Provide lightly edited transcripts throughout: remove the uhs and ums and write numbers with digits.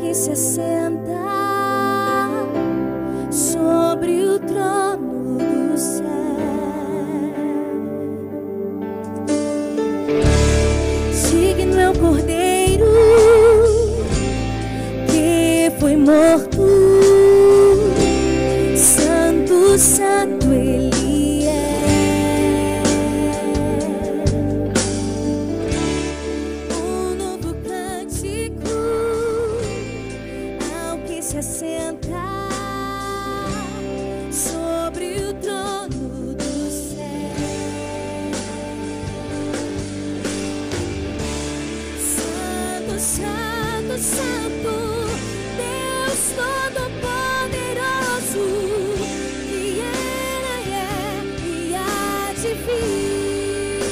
que se assenta sobre o trono do céu. Digno é o Cordeiro que foi morto, santo, santo Ele é. Um novo cântico ao que se assenta sobre o trono do céu. Santo, santo, santo, Deus Todo-Poderoso, que era e é e há de vir.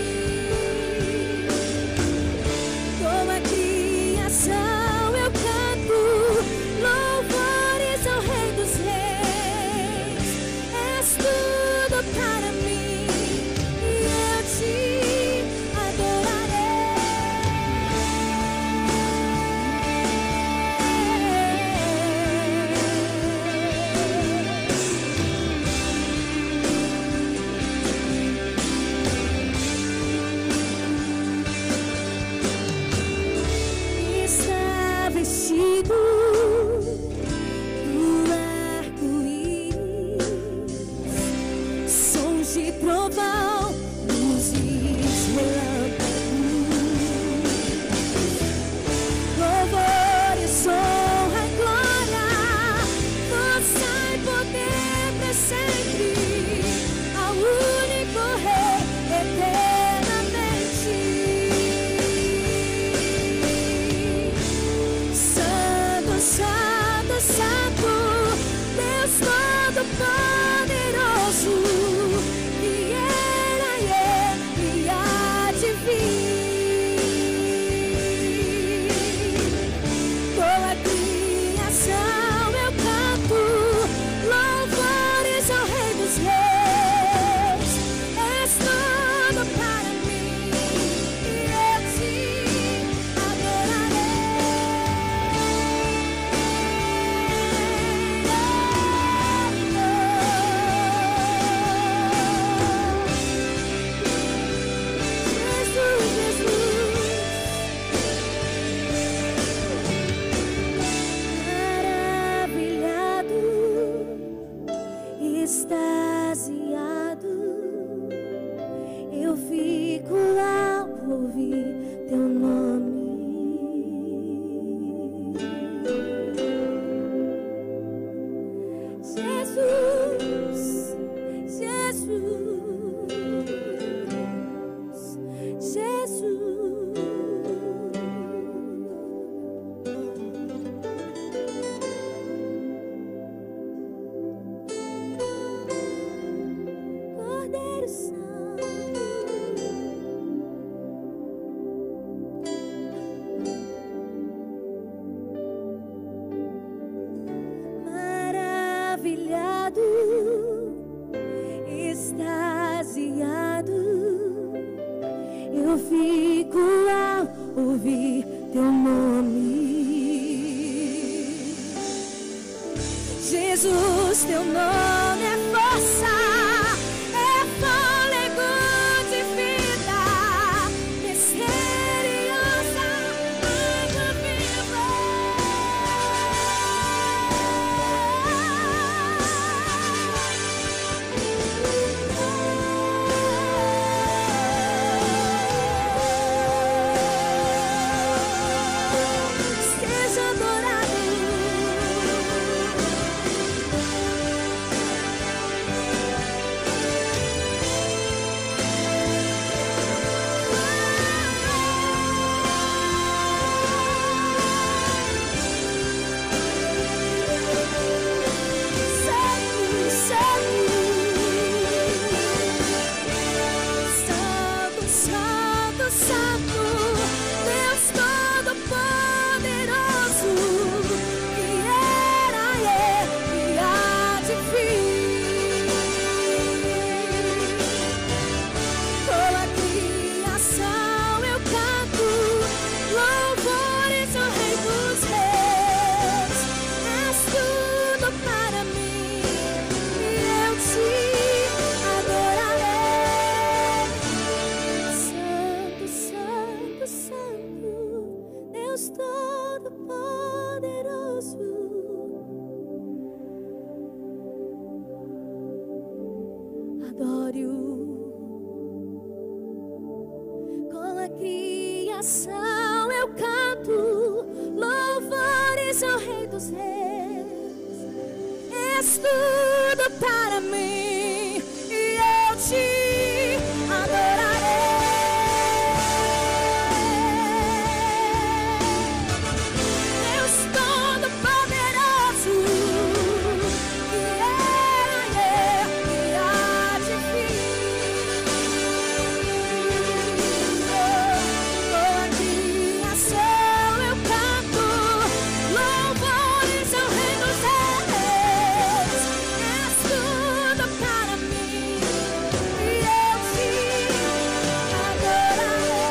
Com a criação eu canto louvores ao Rei dos Reis. És tudo para mim e eu te adorarei. Está vestido do arco-íris, sons de trovão, luzes, relâmpagos, louvores, honra e glória, força e poder pra sempre, ao único Rei eternamente. Santo, santo, santo, Deus Todo-Poderoso, que era e é e há de vir. Com a criação eu canto louvores ao Rei dos Reis. És tudo para mim e eu te maravilhado, extasiado, eu fico ao ouvir teu nome. Jesus, Jesus, Jesus. Cordeiro Santo, maravilhado, extasiado, eu fico ao ouvir teu nome. Jesus, teu nome é força, é fôlego de vida, misteriosa, água viva. Seja adorado. ação eu canto louvores ao Rei dos Reis. És tudo para mim e eu te adorarei. Deus Todo-Poderoso, que era e há de vir. Por minha ação eu canto louvores ao Rei dos Reis. És tudo para mim e eu te adorarei.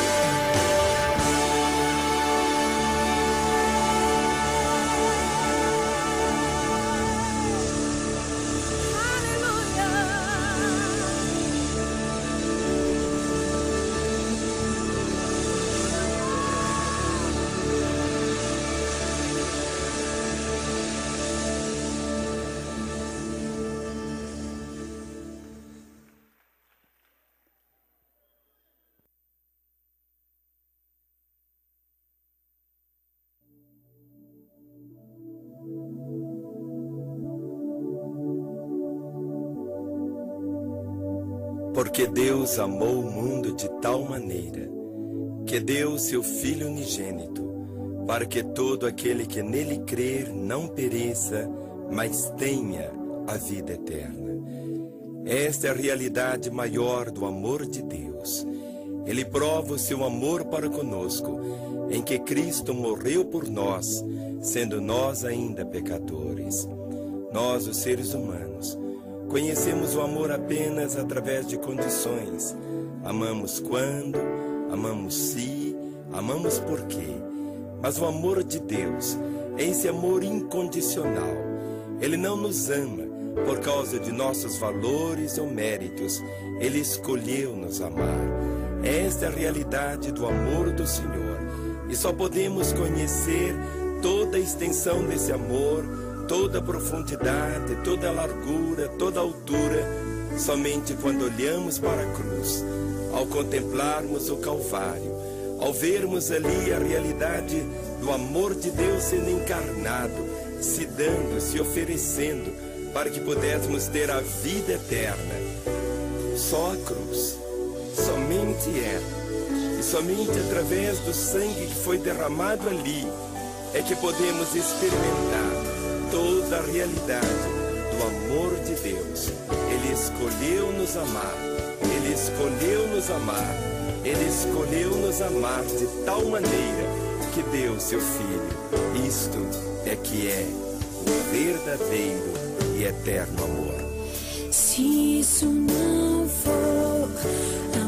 Porque Deus amou o mundo de tal maneira que deu seu Filho unigênito, para que todo aquele que nele crer não pereça, mas tenha a vida eterna. Esta é a realidade maior do amor de Deus. Ele prova o seu amor para conosco, em que Cristo morreu por nós, sendo nós ainda pecadores. Nós, os seres humanos, conhecemos o amor apenas através de condições. Amamos quando, amamos se, amamos por quê. Mas o amor de Deus é esse amor incondicional. Ele não nos ama por causa de nossos valores ou méritos. Ele escolheu nos amar. Esta é a realidade do amor do Senhor. E só podemos conhecer toda a extensão desse amor, toda a profundidade, toda a largura, toda a altura, somente quando olhamos para a cruz, ao contemplarmos o Calvário, ao vermos ali a realidade do amor de Deus sendo encarnado, se dando, se oferecendo, para que pudéssemos ter a vida eterna. Só a cruz, somente ela, e somente através do sangue que foi derramado ali, é que podemos experimentar toda a realidade do amor de Deus. Ele escolheu nos amar, Ele escolheu nos amar, Ele escolheu nos amar de tal maneira que deu seu Filho. Isto é que é o verdadeiro e eterno amor. Se isso não for